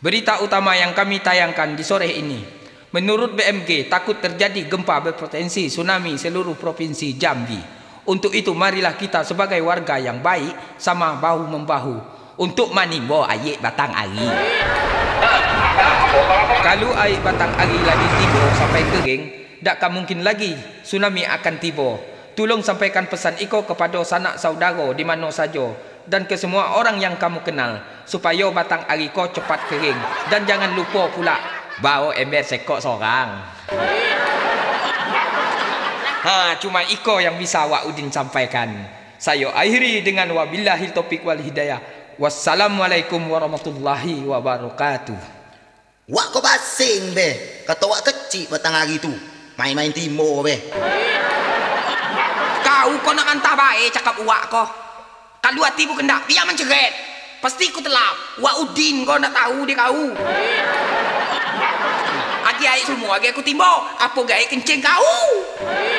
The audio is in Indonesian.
Berita utama yang kami tayangkan di sore ini. Menurut BMG, takut terjadi gempa berpotensi tsunami seluruh provinsi Jambi. Untuk itu marilah kita sebagai warga yang baik sama bahu-membahu untuk menimba air batang ari. Kalau air batang ari lagi tiba sampai kering, takkan mungkin lagi tsunami akan tiba. Tolong sampaikan pesan Iko kepada sanak saudara di mana saja dan ke semua orang yang kamu kenal supaya batang ari ko cepat kering, dan jangan lupa pula bawa ember sekok seorang. Cuma Iko yang bisa Wak Udin sampaikan. Saya akhiri dengan wabillahi taufiq wal hidayah. Wassalamualaikum warahmatullahi wabarakatuh. Wak kau basing be, kata wak kecil batang hari tu main-main timur be. Kau nak antah baik cakap Wak kau. Kalau hati bukan tak, dia menceret. Pasti ku telap. Wak Udin kau nak tahu dia kau. Agi air semua, agi aku timbau. Apa gaya kencing kau?